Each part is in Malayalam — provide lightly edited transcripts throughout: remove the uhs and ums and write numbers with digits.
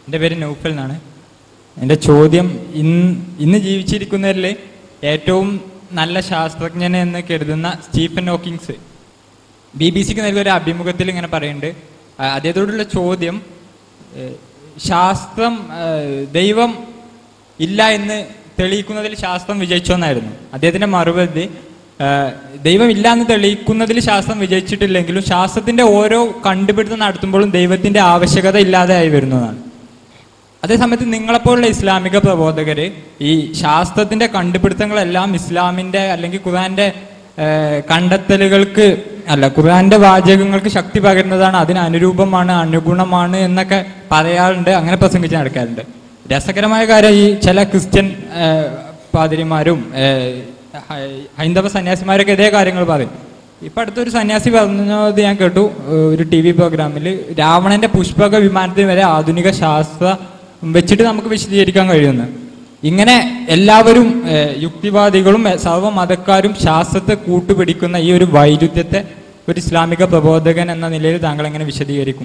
എൻ്റെ പേര് നൗഫൽ എന്നാണ്. എൻ്റെ ചോദ്യം, ഇന്ന് ജീവിച്ചിരിക്കുന്നവരിൽ ഏറ്റവും നല്ല ശാസ്ത്രജ്ഞൻ എന്ന് കരുതുന്ന സ്റ്റീഫൻ ഹോക്കിങ്സ് BBC-ക്ക് നൽകിയ ഒരു അഭിമുഖത്തിൽ ഇങ്ങനെ പറയുന്നുണ്ട്. അദ്ദേഹത്തോടുള്ള ചോദ്യം, ശാസ്ത്രം ദൈവം ഇല്ല എന്ന് തെളിയിക്കുന്നതിൽ ശാസ്ത്രം വിജയിച്ചോ എന്നായിരുന്നു. അദ്ദേഹത്തിൻ്റെ മറുപടി, ദൈവം ഇല്ല എന്ന് തെളിയിക്കുന്നതിൽ ശാസ്ത്രം വിജയിച്ചിട്ടില്ലെങ്കിലും ശാസ്ത്രത്തിൻ്റെ ഓരോ കണ്ടുപിടുത്തം നടത്തുമ്പോഴും ദൈവത്തിൻ്റെ ആവശ്യകത ഇല്ലാതെയായി വരുന്നതാണ്. അതേസമയത്ത് നിങ്ങളെപ്പോലുള്ള ഇസ്ലാമിക പ്രബോധകർ ഈ ശാസ്ത്രത്തിൻ്റെ കണ്ടുപിടുത്തങ്ങളെല്ലാം ഇസ്ലാമിൻ്റെ അല്ലെങ്കിൽ ഖുർആൻ്റെ കണ്ടെത്തലുകൾക്ക് ഖുർആന്റെ വാചകങ്ങൾക്ക് ശക്തി പകരുന്നതാണ്, അതിന് അനുരൂപമാണ്, അനുഗുണമാണ് എന്നൊക്കെ പറയാറുണ്ട്, അങ്ങനെ പ്രസംഗിച്ച് നടക്കാറുണ്ട്. രസകരമായ കാര്യം, ഈ ചില ക്രിസ്ത്യൻ പാതിരിമാരും ഹൈന്ദവ സന്യാസിമാരൊക്കെ ഇതേ കാര്യങ്ങൾ പറയും. ഇപ്പം അടുത്തൊരു സന്യാസി പറഞ്ഞത് ഞാൻ കേട്ടു ഒരു TV പ്രോഗ്രാമിൽ, രാവണന്റെ പുഷ്പക വിമാനത്തിന് വരെ ആധുനിക ശാസ്ത്രം വെച്ചിട്ട് നമുക്ക് വിശദീകരിക്കാൻ കഴിയുന്നു. ഇങ്ങനെ എല്ലാവരും യുക്തിവാദികളും സർവ്വ മതക്കാരും ശാസ്ത്രത്തെ കൂട്ടുപിടിക്കുന്ന ഈ ഒരു വൈരുദ്ധ്യത്തെ ഒരു ഇസ്ലാമിക പ്രബോധകൻ എന്ന നിലയിൽ താങ്കൾ എങ്ങനെ വിശദീകരിക്കും?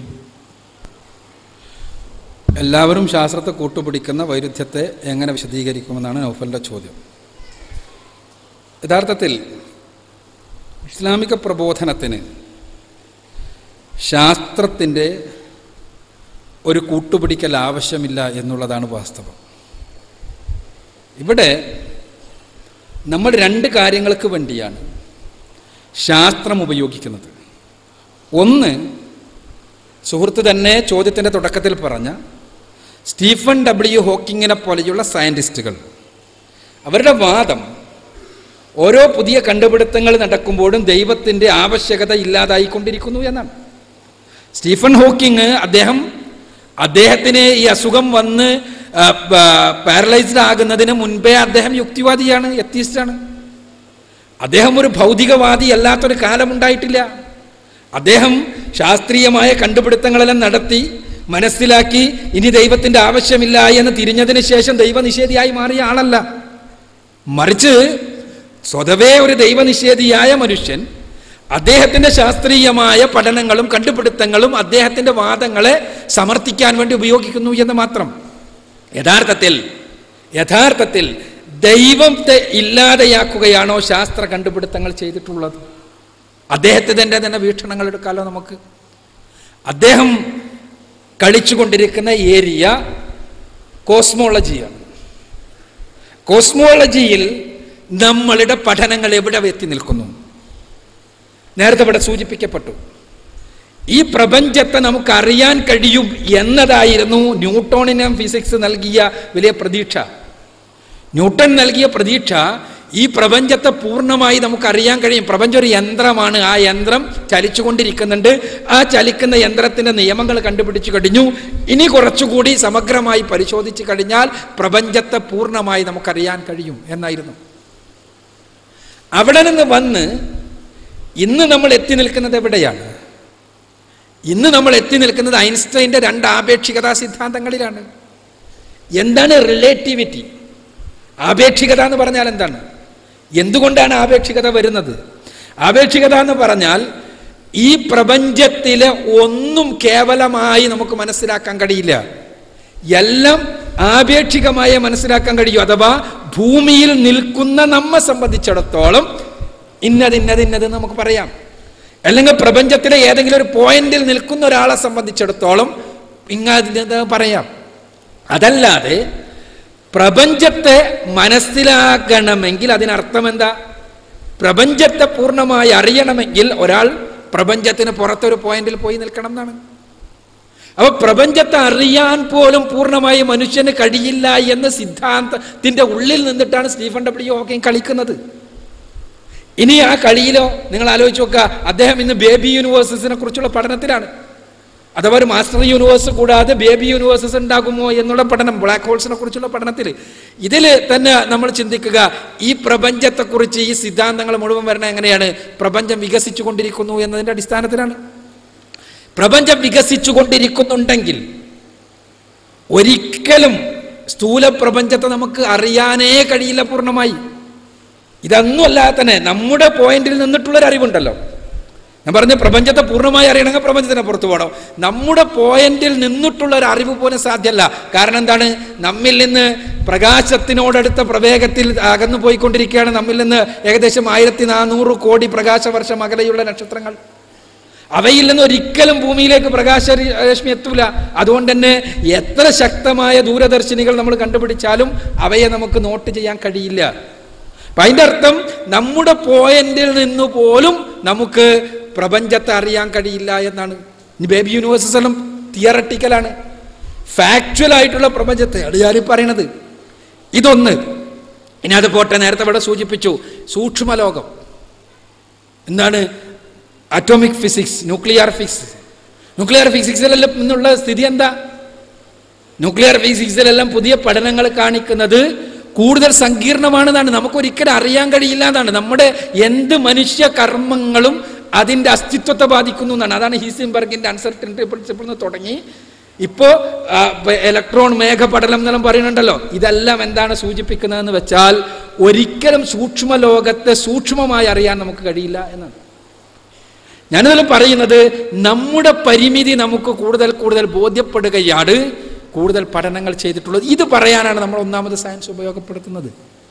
എല്ലാവരും ശാസ്ത്രത്തെ കൂട്ടുപിടിക്കുന്ന വൈരുദ്ധ്യത്തെ എങ്ങനെ വിശദീകരിക്കുമെന്നാണ് നൗഫലിൻ്റെ ചോദ്യം. യഥാർത്ഥത്തിൽ ഇസ്ലാമിക പ്രബോധനത്തിന് ശാസ്ത്രത്തിൻ്റെ ഒരു കൂട്ടുപിടിക്കൽ ആവശ്യമില്ല എന്നുള്ളതാണ് വാസ്തവം. ഇവിടെ നമ്മൾ രണ്ട് കാര്യങ്ങൾക്ക് വേണ്ടിയാണ് ശാസ്ത്രം ഉപയോഗിക്കുന്നത്. ഒന്ന്, സുഹൃത്ത് തന്നെ ചോദ്യത്തിൻ്റെ തുടക്കത്തിൽ പറഞ്ഞ സ്റ്റീഫൻ ഹോക്കിങ്ങിനെ പോലെയുള്ള സയൻറ്റിസ്റ്റുകൾ, അവരുടെ വാദം ഓരോ പുതിയ കണ്ടുപിടുത്തങ്ങൾ നടക്കുമ്പോഴും ദൈവത്തിൻ്റെ ആവശ്യകത ഇല്ലാതായിക്കൊണ്ടിരിക്കുന്നു എന്നാണ്. സ്റ്റീഫൻ ഹോക്കിങ് അദ്ദേഹത്തിന് ഈ അസുഖം വന്ന് പാരലൈസ്ഡ് ആകുന്നതിന് മുൻപേ അദ്ദേഹം യുക്തിവാദിയാണ്, എത്തീസ്റ്റാണ്. അദ്ദേഹം ഒരു ഭൗതികവാദി അല്ലാത്തൊരു കാലമുണ്ടായിട്ടില്ല. അദ്ദേഹം ശാസ്ത്രീയമായ കണ്ടുപിടുത്തങ്ങളെല്ലാം നടത്തി മനസ്സിലാക്കി ഇനി ദൈവത്തിൻ്റെ ആവശ്യമില്ല എന്ന് തിരിഞ്ഞതിന് ശേഷം ദൈവനിഷേധിയായി മാറിയ ആളല്ല. മറിച്ച് സ്വതവേ ഒരു ദൈവനിഷേധിയായ മനുഷ്യൻ അദ്ദേഹത്തിൻ്റെ ശാസ്ത്രീയമായ പഠനങ്ങളും കണ്ടുപിടുത്തങ്ങളും അദ്ദേഹത്തിൻ്റെ വാദങ്ങളെ സമർത്ഥിക്കാൻ വേണ്ടി ഉപയോഗിക്കുന്നു എന്ന് മാത്രം. യഥാർത്ഥത്തിൽ ദൈവത്തെ ഇല്ലാതെയാക്കുകയാണോ ശാസ്ത്ര കണ്ടുപിടുത്തങ്ങൾ ചെയ്തിട്ടുള്ളത്? അദ്ദേഹത്തിൻ്റെ തന്നെ വീക്ഷണങ്ങൾ എടുക്കാമല്ലോ നമുക്ക്. അദ്ദേഹം കളിച്ചുകൊണ്ടിരിക്കുന്ന ഏരിയ കോസ്മോളജിയാണ്. കോസ്മോളജിയിൽ നമ്മളുടെ പഠനങ്ങൾ എവിടെ എത്തി നിൽക്കുന്നു? നേരത്തെ ഇവിടെ സൂചിപ്പിക്കപ്പെട്ടു, ഈ പ്രപഞ്ചത്തെ നമുക്ക് അറിയാൻ കഴിയും എന്നതായിരുന്നു ന്യൂട്ടണിന് ഫിസിക്സ് നൽകിയ വലിയ പ്രതീക്ഷ. ന്യൂട്ടൺ നൽകിയ പ്രതീക്ഷ ഈ പ്രപഞ്ചത്തെ പൂർണ്ണമായി നമുക്ക് അറിയാൻ കഴിയും. പ്രപഞ്ചം ഒരു യന്ത്രമാണ്, ആ യന്ത്രം ചലിച്ചുകൊണ്ടിരിക്കുന്നുണ്ട്, ആ ചലിക്കുന്ന യന്ത്രത്തിൻ്റെ നിയമങ്ങൾ കണ്ടുപിടിച്ചു കഴിഞ്ഞു, ഇനി കുറച്ചുകൂടി സമഗ്രമായി പരിശോധിച്ചു കഴിഞ്ഞാൽ പ്രപഞ്ചത്തെ പൂർണ്ണമായി നമുക്കറിയാൻ കഴിയും എന്നായിരുന്നു. അവിടെ നിന്ന് വന്ന് ഇന്ന് നമ്മൾ എത്തി നിൽക്കുന്നത് എവിടെയാണ്? ഇന്ന് നമ്മൾ എത്തി നിൽക്കുന്നത് ഐൻസ്റ്റൈൻ്റെ രണ്ട് ആപേക്ഷികതാ സിദ്ധാന്തങ്ങളിലാണ്. എന്താണ് റിലേറ്റിവിറ്റി? ആപേക്ഷികത എന്ന് പറഞ്ഞാൽ എന്താണ്? എന്തുകൊണ്ടാണ് ആപേക്ഷികത വരുന്നത്? ആപേക്ഷികത എന്ന് പറഞ്ഞാൽ ഈ പ്രപഞ്ചത്തിലെ ഒന്നും കേവലമായി നമുക്ക് മനസ്സിലാക്കാൻ കഴിയില്ല, എല്ലാം ആപേക്ഷികമായി മനസ്സിലാക്കാൻ കഴിയും. അഥവാ ഭൂമിയിൽ നിൽക്കുന്ന നമ്മെ സംബന്ധിച്ചിടത്തോളം ഇന്നത് നമുക്ക് പറയാം. അല്ലെങ്കിൽ പ്രപഞ്ചത്തിലെ ഏതെങ്കിലും ഒരു പോയിന്റിൽ നിൽക്കുന്ന ഒരാളെ സംബന്ധിച്ചിടത്തോളം ഇന്നത് പറയാം. അതല്ലാതെ പ്രപഞ്ചത്തെ മനസ്സിലാക്കണമെങ്കിൽ അതിനർത്ഥം എന്താ? പ്രപഞ്ചത്തെ പൂർണ്ണമായി അറിയണമെങ്കിൽ ഒരാൾ പ്രപഞ്ചത്തിന് പുറത്തൊരു പോയിന്റിൽ പോയി നിൽക്കണം എന്നാണ്. അപ്പൊ പ്രപഞ്ചത്തെ അറിയാൻ പോലും പൂർണ്ണമായി മനുഷ്യന് കഴിയില്ല എന്ന സിദ്ധാന്തത്തിന്റെ ഉള്ളിൽ നിന്നിട്ടാണ് സ്റ്റീഫൻ ഹോക്കിങ് കളിക്കുന്നത്. ഇനി ആ കളിയിലോ നിങ്ങൾ ആലോചിച്ച് നോക്കുക, അദ്ദേഹം ഇന്ന് ബേബി യൂണിവേഴ്സസിനെ കുറിച്ചുള്ള പഠനത്തിലാണ്. അഥവാ ഒരു മാസ്റ്റർ യൂണിവേഴ്സ് കൂടാതെ ബേബി യൂണിവേഴ്സസ് ഉണ്ടാകുമോ എന്നുള്ള പഠനം, ബ്ലാക്ക് ഹോൾസിനെ കുറിച്ചുള്ള പഠനത്തിൽ. ഇതിൽ തന്നെ നമ്മൾ ചിന്തിക്കുക, ഈ പ്രപഞ്ചത്തെക്കുറിച്ച് ഈ സിദ്ധാന്തങ്ങൾ മുഴുവൻ വരണ എങ്ങനെയാണ്? പ്രപഞ്ചം വികസിച്ചു കൊണ്ടിരിക്കുന്നു എന്നതിൻ്റെ അടിസ്ഥാനത്തിലാണ്. പ്രപഞ്ചം വികസിച്ചു കൊണ്ടിരിക്കുന്നുണ്ടെങ്കിൽ ഒരിക്കലും സ്ഥൂല പ്രപഞ്ചത്തെ നമുക്ക് അറിയാനേ കഴിയില്ല പൂർണ്ണമായി. ഇതൊന്നും അല്ലാതെ തന്നെ നമ്മുടെ പോയിന്റിൽ നിന്നിട്ടുള്ളൊരു അറിവുണ്ടല്ലോ, ഞാൻ പറഞ്ഞ പ്രപഞ്ചത്തെ പൂർണ്ണമായി അറിയണമെങ്കിൽ പ്രപഞ്ചത്തിന് പുറത്തു പോകണം. നമ്മുടെ പോയിന്റിൽ നിന്നിട്ടുള്ള ഒരു അറിവ് പോലും സാധ്യമല്ല. കാരണം എന്താണ്? നമ്മിൽ നിന്ന് പ്രകാശത്തിനോടടുത്ത പ്രവേഗത്തിൽ അകന്നു പോയിക്കൊണ്ടിരിക്കുകയാണ്. നമ്മിൽ നിന്ന് ഏകദേശം 1400 കോടി പ്രകാശവർഷം അകലെയുള്ള നക്ഷത്രങ്ങൾ. അവയിൽ നിന്ന് ഒരിക്കലും ഭൂമിയിലേക്ക് പ്രകാശരശ്മി എത്തൂല. അതുകൊണ്ട് തന്നെ എത്ര ശക്തമായ ദൂരദർശിനികൾ നമ്മൾ കണ്ടുപിടിച്ചാലും അവയെ നമുക്ക് നോട്ട് ചെയ്യാൻ കഴിയില്ല. അപ്പം അതിൻ്റെ അർത്ഥം നമ്മുടെ പോയിന്റിൽ നിന്ന് പോലും നമുക്ക് പ്രപഞ്ചത്തെ അറിയാൻ കഴിയില്ല എന്നാണ്. ഇനി ബേബി യൂണിവേഴ്സസ് എല്ലാം തിയറട്ടിക്കലാണ്, ഫാക്ച്വൽ ആയിട്ടുള്ള പ്രപഞ്ചത്തെ ആണ് ഞാൻ പറയണത്. ഇതൊന്ന്. ഇനി അത് പോട്ടെ, നേരത്തെ ഇവിടെ സൂചിപ്പിച്ചു സൂക്ഷ്മലോകം എന്താണ്? Atomic physics, nuclear physics. Nuclear ഫിസിക്സിലെല്ലാം ഇന്നുള്ള സ്ഥിതി എന്താ? ന്യൂക്ലിയർ ഫിസിക്സിലെല്ലാം പുതിയ പഠനങ്ങൾ കാണിക്കുന്നത് കൂടുതൽ സങ്കീർണമാണെന്നാണ്. നമുക്കൊരിക്കലും അറിയാൻ കഴിയില്ല എന്നാണ്. നമ്മുടെ എന്ത് മനുഷ്യ കർമ്മങ്ങളും അതിൻ്റെ അസ്തിത്വത്തെ ബാധിക്കുന്നു എന്നാണ്. അതാണ് ഹീസൻബർഗിൻ്റെ അൺസർട്ടനിറ്റി പ്രിൻസിപ്പിൾ എന്ന് തുടങ്ങി ഇപ്പോൾ ഇലക്ട്രോൺ മേഘപടലം എന്നെല്ലാം പറയുന്നുണ്ടല്ലോ. ഇതെല്ലാം എന്താണ് സൂചിപ്പിക്കുന്നതെന്ന് വെച്ചാൽ ഒരിക്കലും സൂക്ഷ്മലോകത്തെ സൂക്ഷ്മമായി അറിയാൻ നമുക്ക് കഴിയില്ല എന്നാണ്. ഞാനിതെല്ലാം പറയുന്നത് നമ്മുടെ പരിമിതി നമുക്ക് കൂടുതൽ കൂടുതൽ ബോധ്യപ്പെടുകയാണ് കൂടുതൽ പഠനങ്ങൾ ചെയ്തിട്ടുള്ളത്. ഇത് പറയാനാണ് നമ്മൾ ഒന്നാമത് സയൻസ് ഉപയോഗപ്പെടുത്തുന്നത്.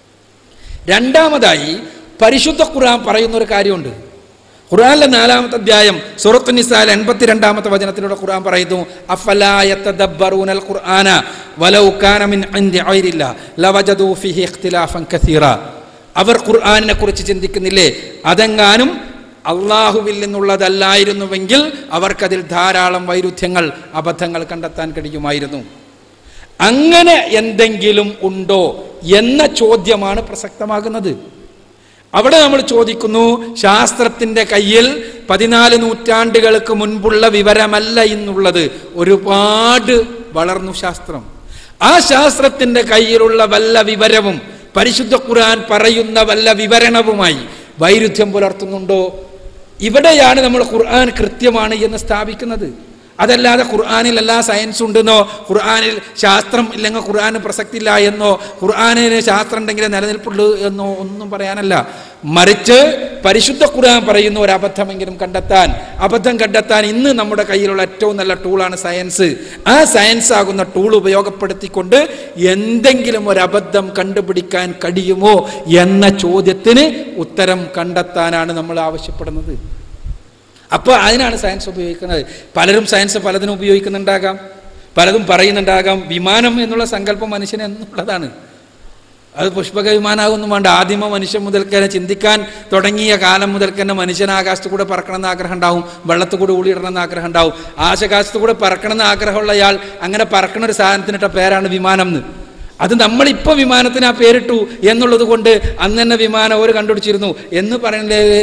രണ്ടാമതായി പരിശുദ്ധ ഖുർആൻ പറയുന്ന ഒരു കാര്യമുണ്ട്. ഖുർആനിലെ 4-ാമത്തെ അധ്യായം സൂറത്തു നിസായിലെ 82-ാമത്തെ വചനത്തിലൂടെ ഖുർആൻ പറയുന്നു, അഫലാ യതദബ്ബറൂനൽ ഖുർആന വലൗ കാന മിൻ ഇൻദി ഗൈരില്ലാ ലവജദൂ ഫീഹി ഇഖ്തിലാഫൻ കസീറ. അവർ ഖുർആനിനെ കുറിച്ച് ചിന്തിക്കുന്നില്ലേ? അതെങ്ങാനും അള്ളാഹുവിൽ നിന്നുള്ളതല്ലായിരുന്നുവെങ്കിൽ അവർക്കതിൽ ധാരാളം വൈരുദ്ധ്യങ്ങൾ, അബദ്ധങ്ങൾ കണ്ടെത്താൻ കഴിയുമായിരുന്നു. അങ്ങനെ എന്തെങ്കിലും ഉണ്ടോ എന്ന ചോദ്യമാണ് പ്രസക്തമാകുന്നത്. അവിടെ നമ്മൾ ചോദിക്കുന്നു, ശാസ്ത്രത്തിൻ്റെ കയ്യിൽ 14 നൂറ്റാണ്ടുകൾക്ക് മുൻപുള്ള വിവരമല്ല ഇന്നുള്ളത്. ഒരുപാട് വളർന്നു ശാസ്ത്രം. ആ ശാസ്ത്രത്തിൻ്റെ കയ്യിലുള്ള വല്ല വിവരവും പരിശുദ്ധ ഖുർആൻ പറയുന്ന വല്ല വിവരണവുമായി വൈരുദ്ധ്യം പുലർത്തുന്നുണ്ടോ? ഇവിടെയാണ് നമ്മൾ ഖുർആൻ കൃത്യമാണ് എന്ന് സ്ഥാപിക്കുന്നത്. അതല്ലാതെ ഖുർആനിൽ എല്ലാ സയൻസും ഉണ്ടെന്നോ, ഖുർആനിൽ ശാസ്ത്രം ഇല്ലെങ്കിൽ ഖുർആന് പ്രസക്തി ഇല്ല എന്നോ, ഖുർആനിന് ശാസ്ത്രം ഉണ്ടെങ്കിലേ നിലനിൽപ്പുള്ളൂ എന്നോ ഒന്നും പറയാനല്ല. മറിച്ച് പരിശുദ്ധ ഖുർആൻ പറയുന്ന ഒരു അബദ്ധമെങ്കിലും അബദ്ധം കണ്ടെത്താൻ ഇന്ന് നമ്മുടെ കയ്യിലുള്ള ഏറ്റവും നല്ല ടൂളാണ് സയൻസ്. ആ സയൻസ് ആകുന്ന ടൂൾ ഉപയോഗപ്പെടുത്തിക്കൊണ്ട് എന്തെങ്കിലും ഒരു അബദ്ധം കണ്ടുപിടിക്കാൻ കഴിയുമോ എന്ന ചോദ്യത്തിന് ഉത്തരം കണ്ടെത്താനാണ് നമ്മൾ ആവശ്യപ്പെടുന്നത്. അപ്പോൾ അതിനാണ് സയൻസ് ഉപയോഗിക്കുന്നത്. പലരും സയൻസ് പലതിനും ഉപയോഗിക്കുന്നുണ്ടാകാം, പലതും പറയുന്നുണ്ടാകാം. വിമാനം എന്നുള്ള സങ്കല്പം മനുഷ്യന് എന്നുള്ളതാണ്. അത് പുഷ്പക വിമാനമൊന്നും വേണ്ട. ആദിമ മനുഷ്യൻ മുതൽക്ക് തന്നെ ചിന്തിക്കാൻ തുടങ്ങിയ കാലം മുതൽക്ക് തന്നെ മനുഷ്യൻ ആകാശത്ത് കൂടെ പറക്കണമെന്ന് ആഗ്രഹം ഉണ്ടാവും, വെള്ളത്തിൽ കൂടെ ഊളിയിടണമെന്ന് ആഗ്രഹം ഉണ്ടാവും. ആകാശത്ത് കൂടെ പറക്കണമെന്ന് ആഗ്രഹമുള്ള അയാൾ അങ്ങനെ പറക്കണ ഒരു സാധനത്തിനിട്ട പേരാണ് വിമാനം എന്ന്. അത് നമ്മളിപ്പോൾ വിമാനത്തിന് ആ പേരിട്ടു എന്നുള്ളത് കൊണ്ട് അന്ന് തന്നെ വിമാനം ഒരു കണ്ടുപിടിച്ചിരുന്നു എന്ന് പറയുന്നത്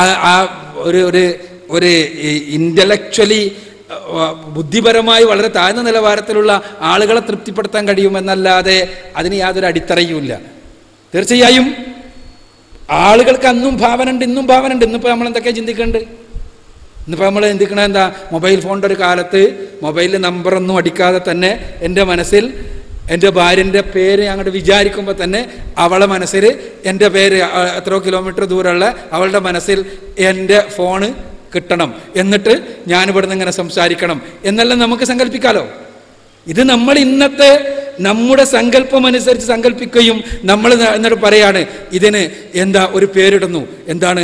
ഒരു ഇന്റലക്ച്വലി ബുദ്ധിപരമായി വളരെ താഴ്ന്ന നിലവാരത്തിലുള്ള ആളുകളെ തൃപ്തിപ്പെടുത്താൻ കഴിയുമെന്നല്ലാതെ അതിന് യാതൊരു അടിത്തറയുമില്ല. തീർച്ചയായും ആളുകൾക്ക് അന്നും ഭാവന ഉണ്ട്, ഇന്നും ഭാവന ഉണ്ട്. ഇന്നിപ്പോൾ നമ്മൾ എന്തൊക്കെയാണ് ചിന്തിക്കുന്നുണ്ട്? ഇന്നിപ്പോൾ നമ്മൾ ചിന്തിക്കണത് എന്താ? മൊബൈൽ ഫോണിൻ്റെ ഒരു കാലത്ത് മൊബൈലിൽ നമ്പറൊന്നും അടിക്കാതെ തന്നെ എൻ്റെ മനസ്സിൽ എൻ്റെ ഭാര്യൻ്റെ പേര് അങ്ങോട്ട് വിചാരിക്കുമ്പോൾ തന്നെ അവളെ മനസ്സിൽ എൻ്റെ പേര് എത്രയോ കിലോമീറ്റർ ദൂരമുള്ള അവളുടെ മനസ്സിൽ എൻ്റെ ഫോണ് കിട്ടണം, എന്നിട്ട് ഞാനിവിടുന്ന് ഇങ്ങനെ സംസാരിക്കണം എന്നെല്ലാം നമുക്ക് സങ്കല്പിക്കാലോ. ഇത് നമ്മൾ ഇന്നത്തെ നമ്മുടെ സങ്കല്പം അനുസരിച്ച് സങ്കല്പിക്കുകയും നമ്മൾ എന്നിട്ട് പറയാണ് ഇതിന് എന്താ ഒരു പേരിടുന്നു, എന്താണ്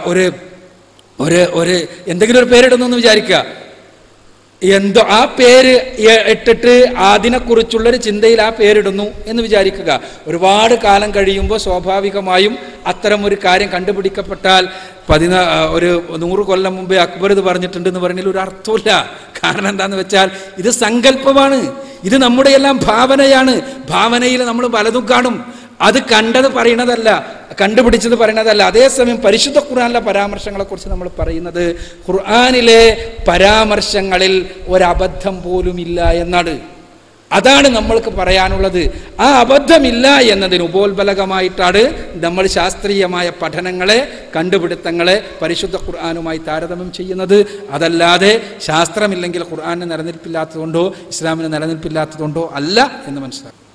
ഒരു എന്തെങ്കിലും ഒരു പേരിടുന്നു എന്ന് വിചാരിക്കുക. എന്തോ ആ പേര് ഇട്ടിട്ട് അതിനെക്കുറിച്ചുള്ളൊരു ചിന്തയിൽ ആ പേരിടുന്നു എന്ന് വിചാരിക്കുക. ഒരുപാട് കാലം കഴിയുമ്പോൾ സ്വാഭാവികമായും അത്തരം ഒരു കാര്യം കണ്ടുപിടിക്കപ്പെട്ടാൽ 100 കൊല്ലം മുമ്പേ അക്ബർ ഇത് പറഞ്ഞിട്ടുണ്ടെന്ന് പറഞ്ഞാൽ ഒരു അർത്ഥമില്ല. കാരണം എന്താണെന്ന് വെച്ചാൽ ഇത് സങ്കല്പമാണ്, ഇത് നമ്മുടെ എല്ലാം ഭാവനയാണ്. ഭാവനയിൽ നമ്മൾ പലതും കാണും. അത് കണ്ടത് പറയണതല്ല, കണ്ടുപിടിച്ചത് പറയണതല്ല. അതേസമയം പരിശുദ്ധ ഖുർആനിലെ പരാമർശങ്ങളെക്കുറിച്ച് നമ്മൾ പറയുന്നത് ഖുർആനിലെ പരാമർശങ്ങളിൽ ഒരബദ്ധം പോലുമില്ല എന്നാണ്. അതാണ് നമ്മൾക്ക് പറയാനുള്ളത്. ആ അബദ്ധമില്ല എന്നതിന് ഉപോത്ബലകമായിട്ടാണ് നമ്മൾ ശാസ്ത്രീയമായ പഠനങ്ങളെ, കണ്ടുപിടുത്തങ്ങളെ പരിശുദ്ധ ഖുർആനുമായി താരതമ്യം ചെയ്യുന്നത്. അതല്ലാതെ ശാസ്ത്രമില്ലെങ്കിൽ ഖുർആന് നിലനിൽപ്പില്ലാത്തതുകൊണ്ടോ ഇസ്ലാമിന് നിലനിൽപ്പില്ലാത്തതുകൊണ്ടോ അല്ല എന്ന് മനസ്സിലാക്കും.